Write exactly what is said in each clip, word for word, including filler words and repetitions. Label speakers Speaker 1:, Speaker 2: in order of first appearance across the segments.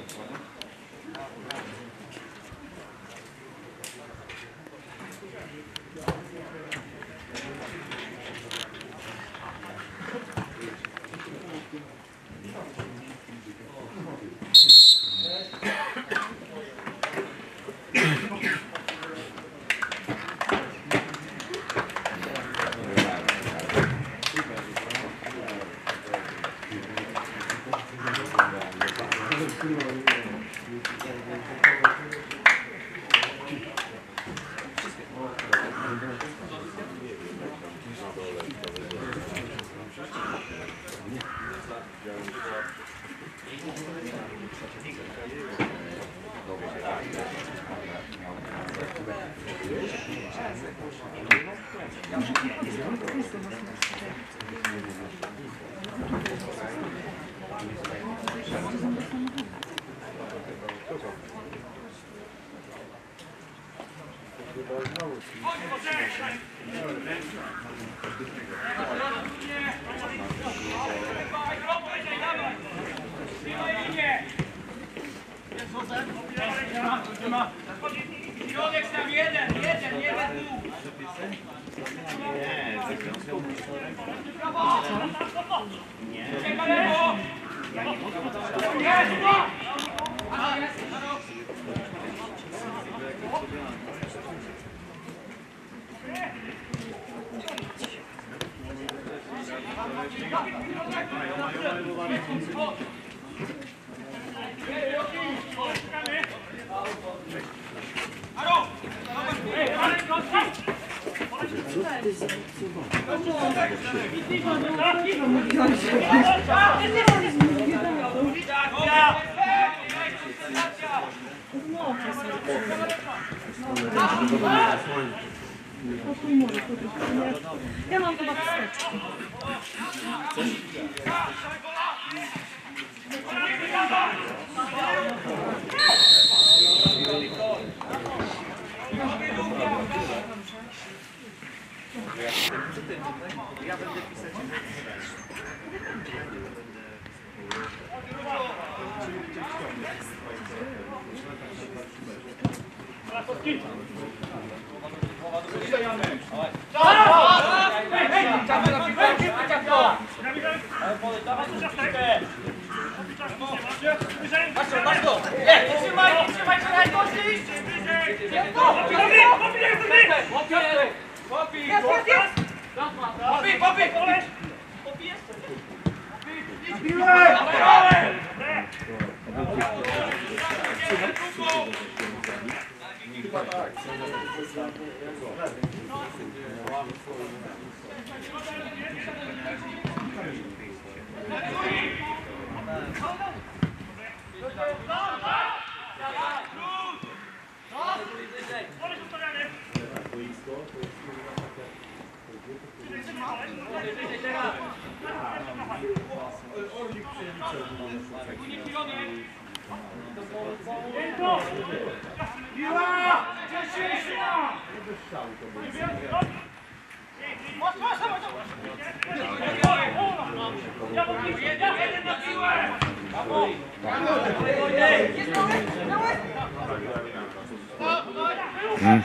Speaker 1: Środek tam jeden, jeden, jeden dół. Nie, czeka lewo. Jest,
Speaker 2: ja mam chyba wsteczkę.
Speaker 3: Ja będę pisać.
Speaker 1: Masz go! Nie, nie trzymaj, nie trzymaj się najmocniej! Popi! Popi! Popi! Popi! Popi jeszcze!
Speaker 4: Hmm.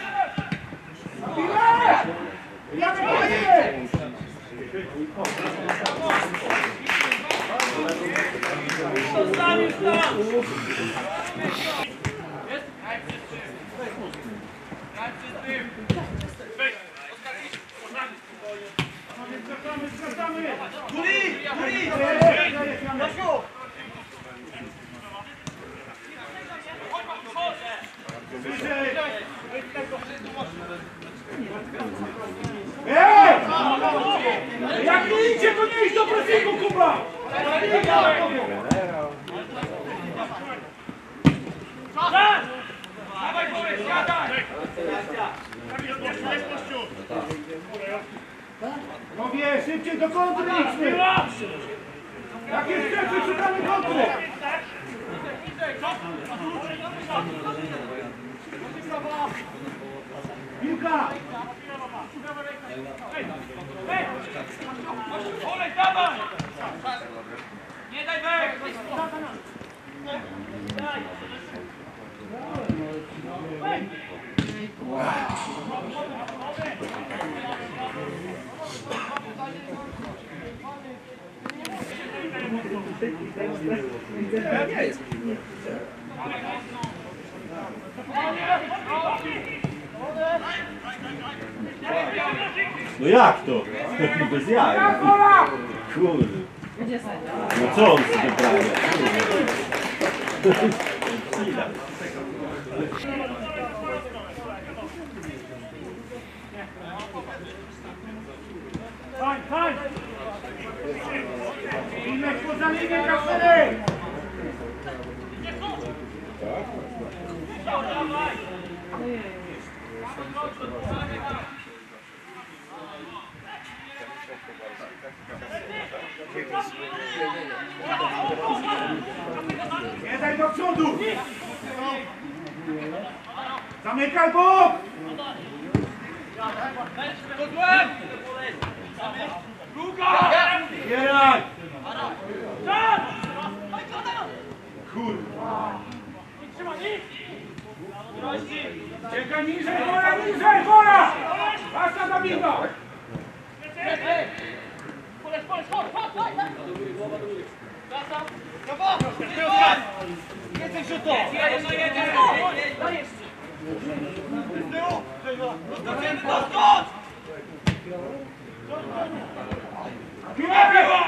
Speaker 5: Jak nie idzie, to nie idź do pressingu, kubla!
Speaker 1: Dawaj, Borys, siadaj!
Speaker 5: No wie, szybciej do kontry idźmy! Jak jest szybciej, szukamy kontry! Piłka!
Speaker 1: Olej, dawaj! Nie daj wejść!
Speaker 4: No jak to? Bez jaj. Kurde. No co on sobie prawie?
Speaker 5: Fajn, fajn! Imek poza linię kasery! Nie daj do przodu! Zamykaj bok! Bieraj! Kurwa! Czekaj niżej, Bora, niżej, Bora! Basta Dawida!
Speaker 1: Więcej rzutów!
Speaker 5: Piła była!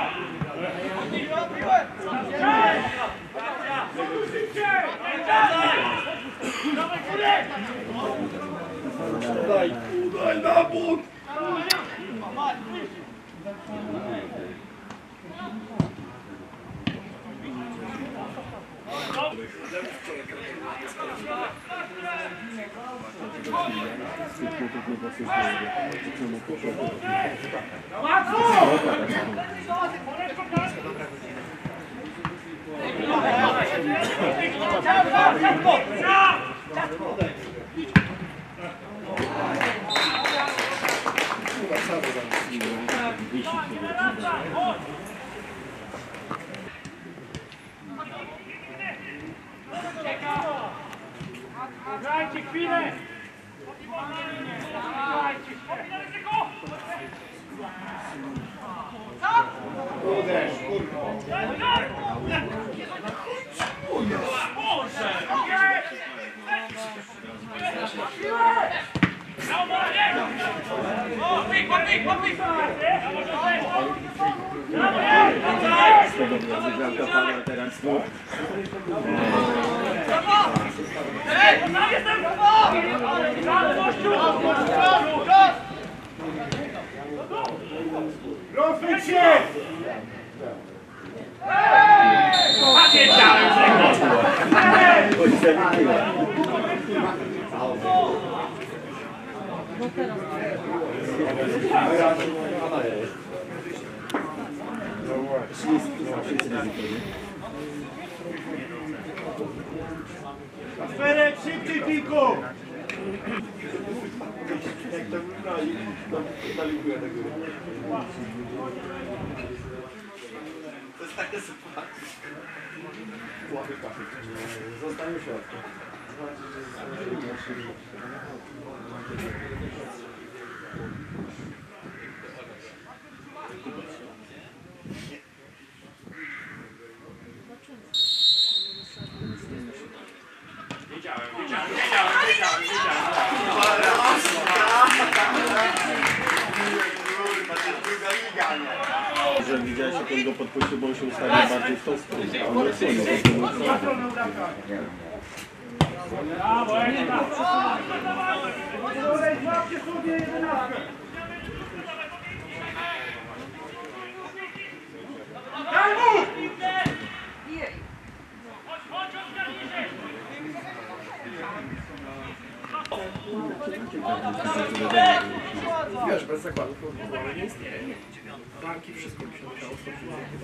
Speaker 5: Daj, daj na bok! Dajcie chwilę! Dajcie Uderz, kurwa! Rozwój się!
Speaker 1: Wiedziałem, że
Speaker 5: Kasperek, szybciej tylko!
Speaker 4: Jak to wygrali, to dalikuję tego. To jest takie sympatycznie. Słaby pachy. Zostanie w środku.
Speaker 1: Wiedziałem, wiedziałem, wiedziałem, wiedziałem, wiedziałem.
Speaker 4: Że widziałeś, jak on go podpuścił, bo on się ustawił bardziej w tą stronę. A on jest
Speaker 5: Brawo, ekstra! Olej, złapcie sobie jedenastkę! Daj mu!
Speaker 3: Wiesz, bez zakładów rozbudowy nie istnieje. Banki, wszystko mi się musiało stworzyć.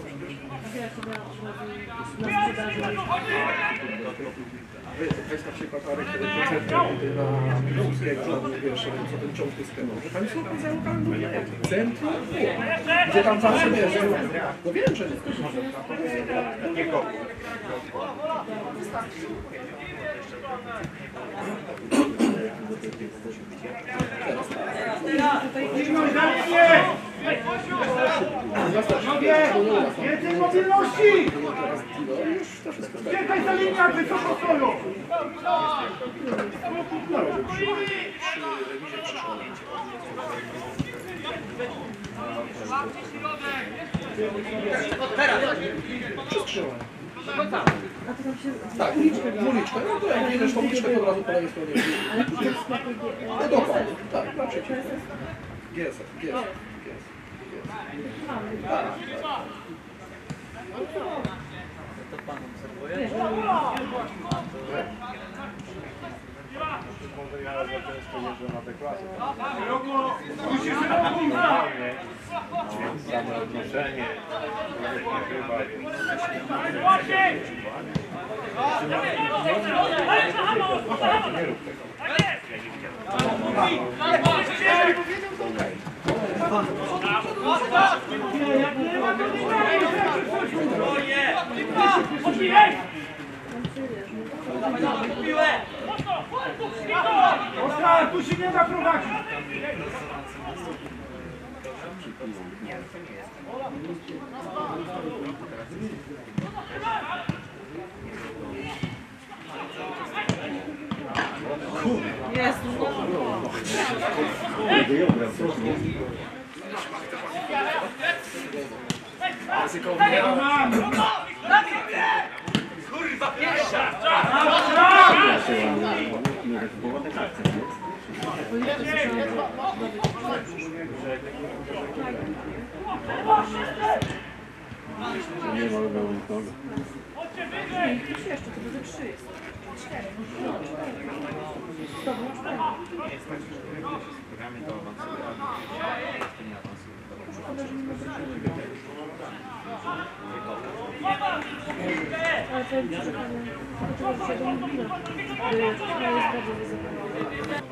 Speaker 3: Weź na przykład Arek, który procenty na Piłsudskiego, wiesz, co ten ciąg jest pełny. Że tam są rodzaju handlu, centrum, gdzie tam zawsze wiesz, no wiem, że nie kogo.
Speaker 5: Więcej mobilności!
Speaker 3: No i już to wszystko tak.
Speaker 5: Czekaj za linię, jak wysoko stoją!
Speaker 3: Na razie przy, przy remizie przyszło. Przeskrzyłem. Tak, dwuliczkę. No to jak jedziesz tą liczkę, to od razu po lewej stronie. No dokładnie, tak, naprzeciw. G S, G S, G S. Tak, tak.
Speaker 1: To pan obserwuje?
Speaker 6: Może ja za często jeżdżę na te klasy.
Speaker 5: Musisz na punta!
Speaker 6: Więc same odnoszenie, nawet nie chyba. Nie rób tego.
Speaker 5: Oskar, tu się nie da prowadzić!
Speaker 2: Jest.
Speaker 3: Ryzykownie.
Speaker 1: Kurwa, pierwsza!
Speaker 4: Nie ma nikogo.
Speaker 2: Już jeszcze, to będzie trzy jest. Cztery.
Speaker 6: Programy do awansowania. Nie
Speaker 2: Ale to jest przeczytanie. To trzeba się do mnie. To jest bardzo wysoka.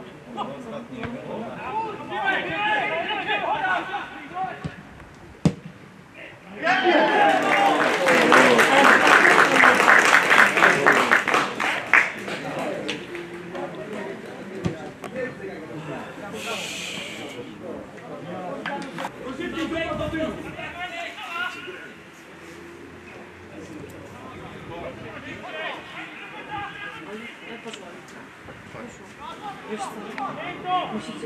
Speaker 2: Wiesz co? Musicie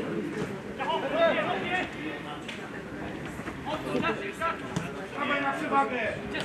Speaker 5: Dawaj na przewagę!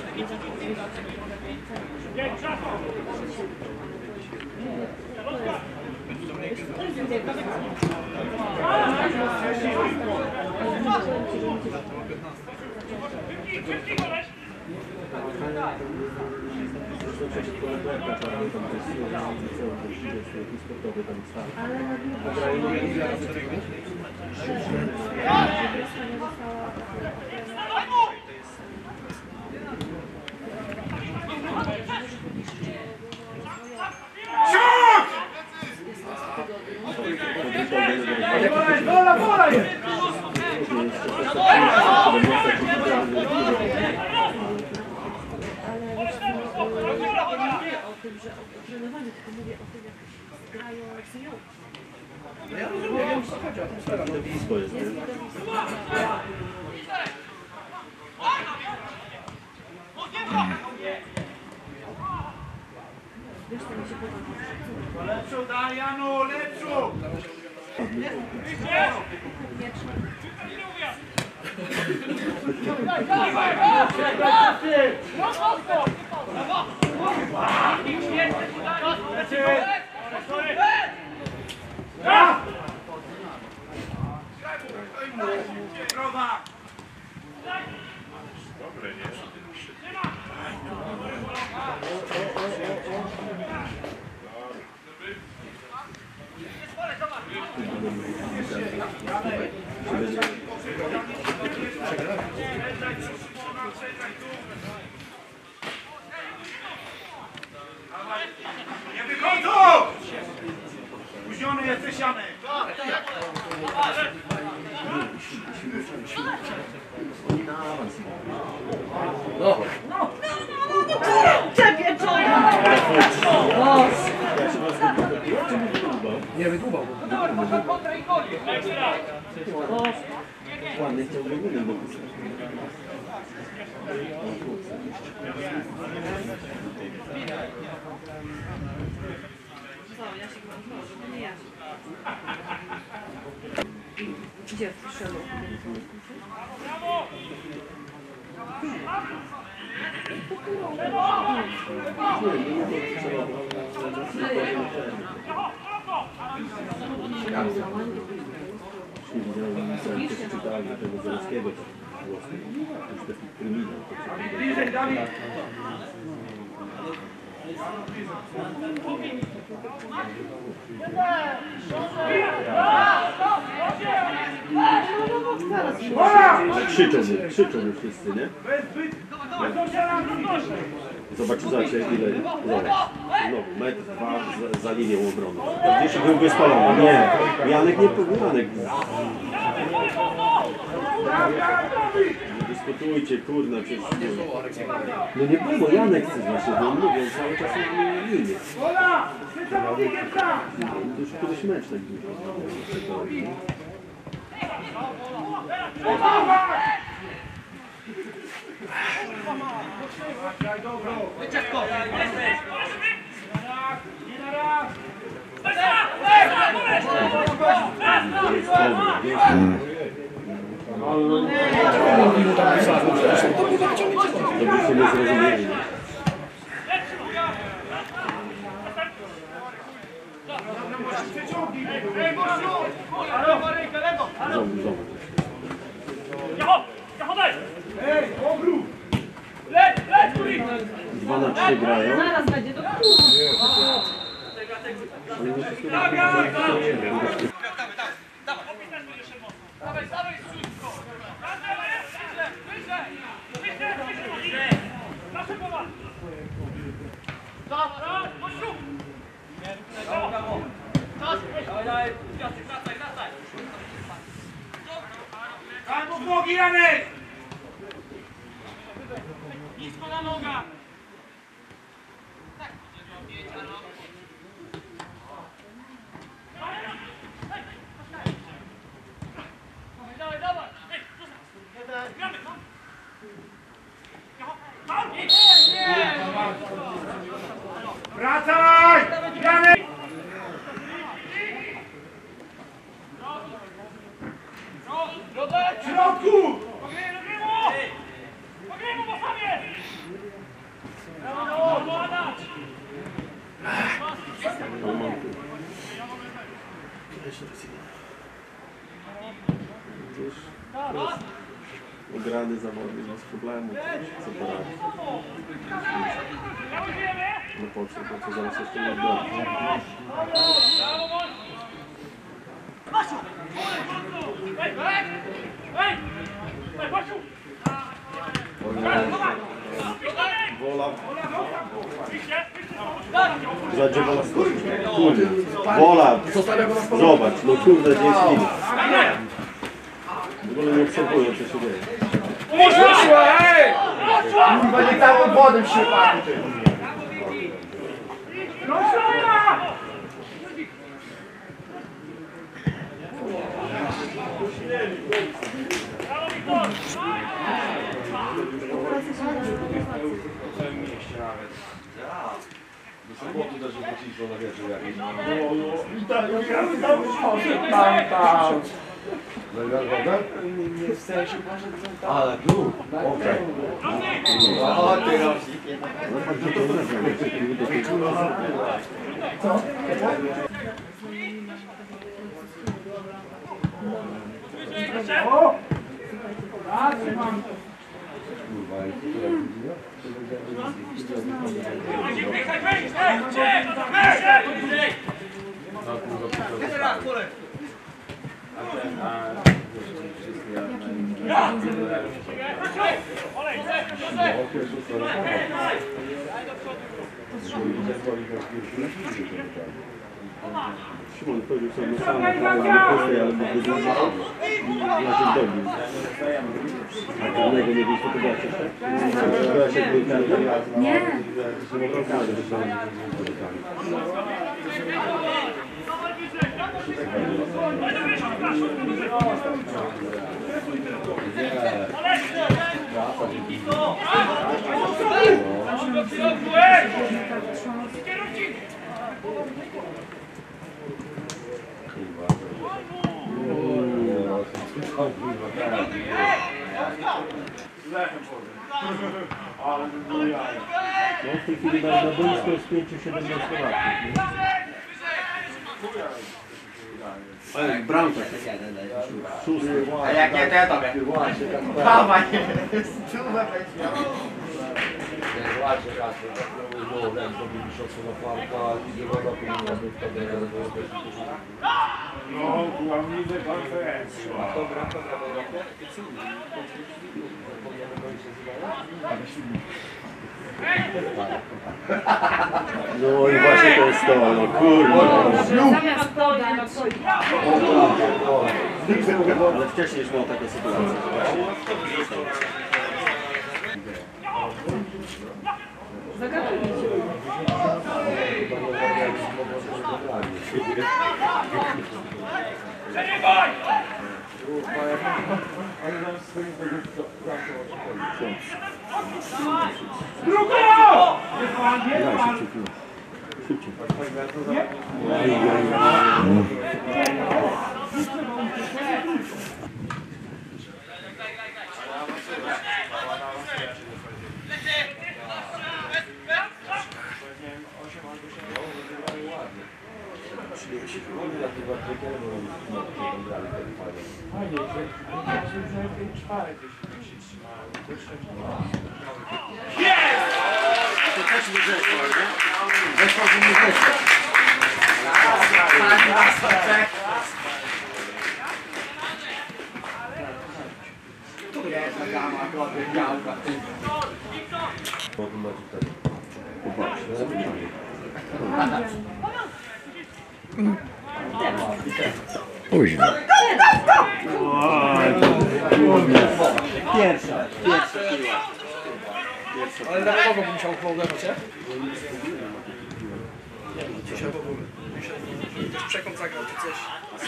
Speaker 5: Wola, wola jest!
Speaker 2: Ale wiesz co, ja nie mówię o tym, że o trenowaniu, tylko mówię o tym, jak grają seniorów.
Speaker 3: Ja rozumiem, wiem, co chodzi, atmosfera. No,
Speaker 4: Blisko jest, nie?
Speaker 2: Wiesz co mi się podoba?
Speaker 5: Lepszą daj, Janu, lepszą!
Speaker 6: dobre, nie?
Speaker 5: Nie wychodzą! Spóźniony jesteś, Janek!
Speaker 3: no.
Speaker 2: Czepie czoło!
Speaker 3: Nie wydłubał.
Speaker 1: Kontra i koniec.
Speaker 4: Ładnie chciałbym innym dopisać.
Speaker 2: Co, Jasiek ma może, to nie Jasiek. Gdzie wszedł?
Speaker 4: Nie widziałem czytałem tego Zalewskiego głosu. Już taki kryminał.
Speaker 5: Bliżej, Dawid!
Speaker 4: Krzyczą mu, krzyczą mu wszyscy, nie? Zobacz, zobaczcie ile. Zobacz. Znowu, metr, dwa za, za linią obrony. Gdzieś byłby spalony. Nie, Janek nie powiedział. Janek. Nie dyskutujcie, kurna, przecież. No nie było, Janek chce właśnie, bo on mówią cały czas na linię. To już któryś mecz tak był. To byście nie zrozumieli. Znowu, znowu. Dwa na trzy grają.
Speaker 2: Zaraz będzie to
Speaker 4: Ale nie wszystko
Speaker 1: Dawaj, dawaj, szybko! Wyżej! Wyżej! Wyżej! Nasze powa! Dobra, poszuk! Brawo, brawo! Czas! Dawaj, dawaj! Wracaj, wracaj!
Speaker 5: Daj mu w nogi, Janek!
Speaker 1: Nisko na nogach! Dawaj, dawaj! Gramy, no!
Speaker 5: Wracaj! Janek! W środku!
Speaker 1: Pogrejmy po sobie! Brawo, brawo, Adaś!
Speaker 4: Ograny zawodnik bez problemu. Co poradzić? No po co, po co zaraz jeszcze nie odbiorę.
Speaker 1: Basiu! Ej, ej! Ej! Ej, Basiu!
Speaker 4: Wola. Zadzie wola skoczyć. Kurde. Wola. Zobacz, no kurde, gdzie jest film. W ogóle nie obserwuję, co się dzieje.
Speaker 5: Poszła, ej! Kurwa, nie tam obwodem się pali. No szala!
Speaker 3: Nie w sensie poszedł tam.
Speaker 6: Ale tu, okej. O, ty rośnie.
Speaker 5: O! Racy mam.
Speaker 4: Szymon powiedział sobie na sam, ale by wyglądał na tym dobił. A żadnego nie było fotografii. Byłaś jak był każdy raz. Nie. Każdy
Speaker 1: Dawaj,
Speaker 4: No w tej chwili masz na boisko z pięciu siedemnastolatków. Ale bramka. Szósty.
Speaker 1: A jak nie, to ja tobie. Dawaj.
Speaker 6: Ładnie, ładnie.
Speaker 5: No, kłamliwe konferencje.
Speaker 4: No i właśnie to jest to, no kurde.
Speaker 2: Zamiast podać.
Speaker 4: Ale wcześniej już miał takie sytuacje.
Speaker 2: Zagadujcie.
Speaker 5: Druga!
Speaker 4: To też nie zeszło, nie? Zeszło, że nie zeszło.
Speaker 7: Późno.
Speaker 4: Pierwsza, pierwsza piła.
Speaker 3: Ale na kogo bym musiał uderzać, nie? Dzisiaj w ogóle. Ktoś przekąt zagrał czy coś.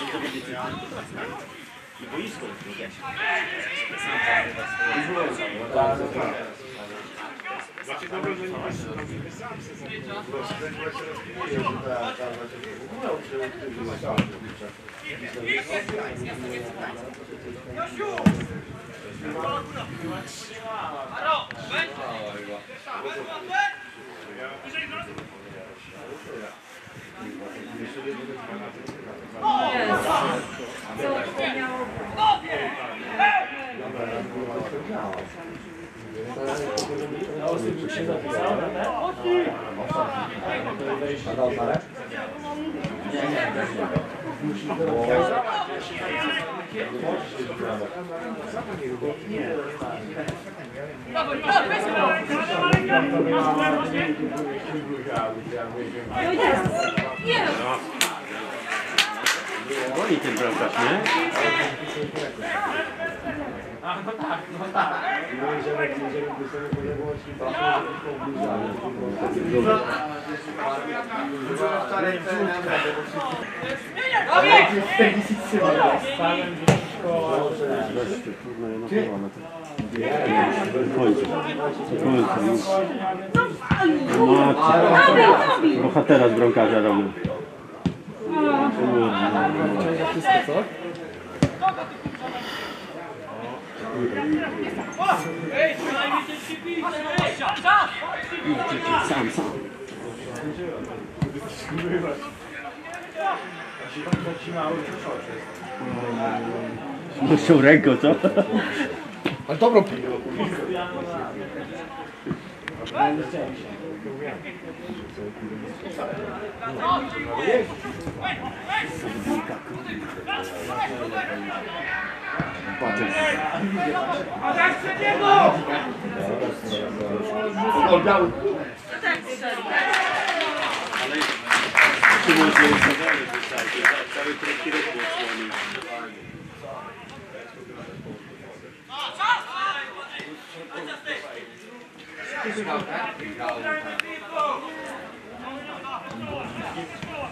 Speaker 4: Boisko.
Speaker 5: Znaczy dobrze, że nie masz
Speaker 4: Boli ten bramkarz, nie?
Speaker 1: No tak, no tak.
Speaker 4: Bohatera z bramkarza robił.
Speaker 3: Ciąga wszystko, co?
Speaker 1: Ej, przynajmniej cię pić!
Speaker 4: Sam, sam. Muszą ręką, co?
Speaker 3: Ale dobrą piłkę.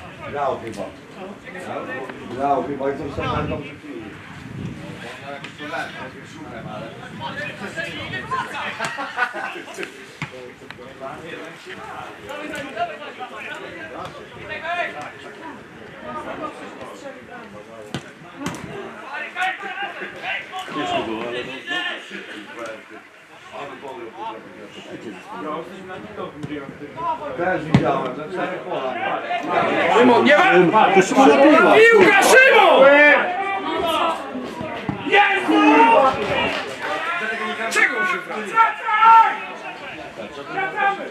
Speaker 6: Grał chyba. Grał chyba i coś tam będą przypili.
Speaker 4: Ciężko było, ale
Speaker 6: Też widziałem, że cztery pola.
Speaker 3: Szymon, nie ma!
Speaker 4: to się przebiła.
Speaker 3: Piłka, Szymon!
Speaker 5: Jezu!
Speaker 3: Czego się wraca?
Speaker 5: Wracaj! Wracamy!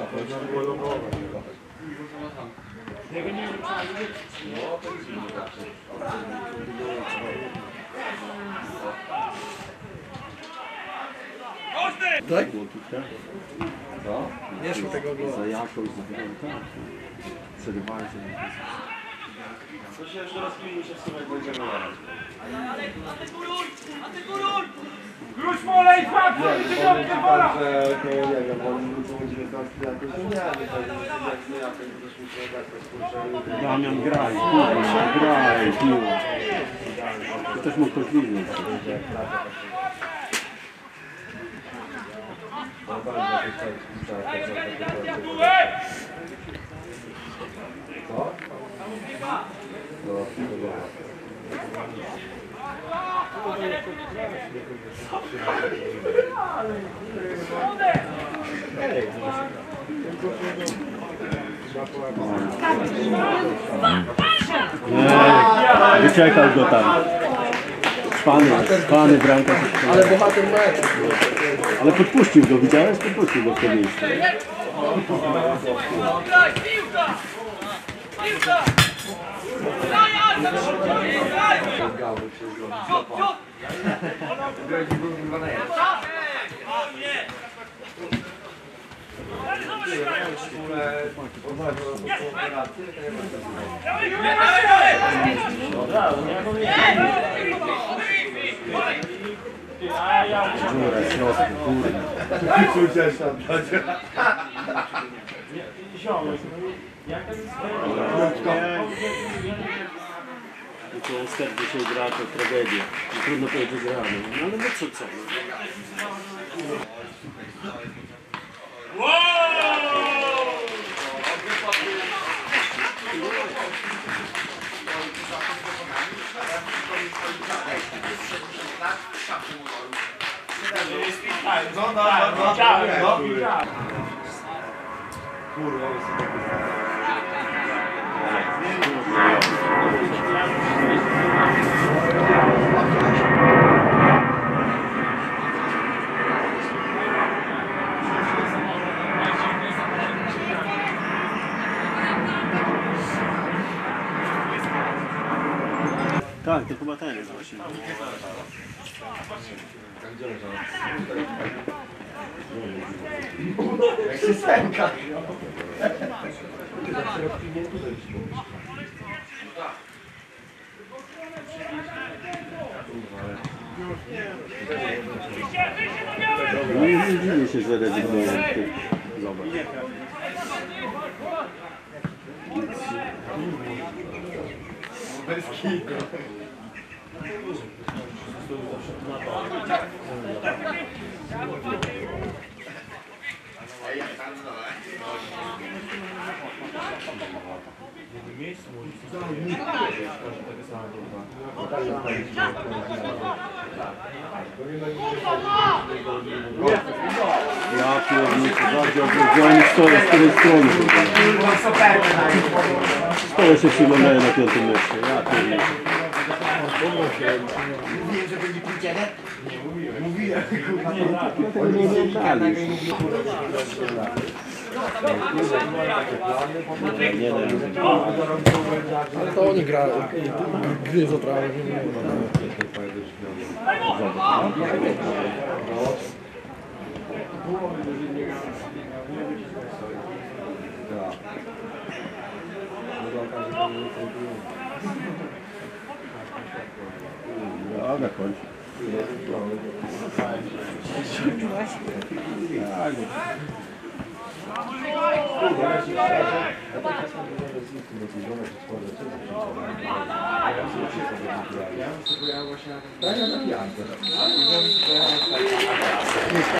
Speaker 3: Tak?
Speaker 4: No,
Speaker 3: Nie szło tego gola.
Speaker 4: za jakość, za tak. Przerywałem się.
Speaker 6: To się jeszcze rozkmini się w sumie, jak będziemy grać.
Speaker 5: Gruź pole i patrz, co się robi pola!
Speaker 6: Że, no nie wiem, oni muszą dziewiętnasty jakoś, no nie wiem, to jak nie jakoś, to też muszę grać, to skurczę.
Speaker 4: Damian, graj, kurwa, graj, piło. To też mógł ktoś widzieć. Nie, wyczekał go tam. Szpany, szpany, bramka.
Speaker 3: Ale bohater meczu.
Speaker 4: Ale podpuścił go, widziałeś? Podpuścił go w to miejsce.
Speaker 1: Graj, piłka! Piłka! Graj, Arta! Graj! Ciut, ciut!
Speaker 4: Dziura, środku, kurde. To wtedy się gra, to tragedia. Trudno powiedzieć, że gramy. No ale no co, co? Tak, to chyba ten jest właśnie.
Speaker 6: Jak się stęka.
Speaker 4: No i nie dziwię się, że rezygnują. Zobacz.
Speaker 6: Bez kitu.
Speaker 4: Ja pierdolę, bardziej odwiedziony stoję z której strony. Stoję się przyglądają na piątym meczu. Ja pierdolę.
Speaker 6: Mówiłem, że będzie pójdziemy? Nie mówiłem. Mówiłem.
Speaker 4: Oni nie oglądali. Nie, nie,
Speaker 3: Ale to oni grają. Gry z otrawą.
Speaker 4: Dobra, kończ. Tak.
Speaker 6: Ja bym sobie pojechał właśnie na ten...
Speaker 3: Tak, ja na pijankę.
Speaker 6: A i bym pojechał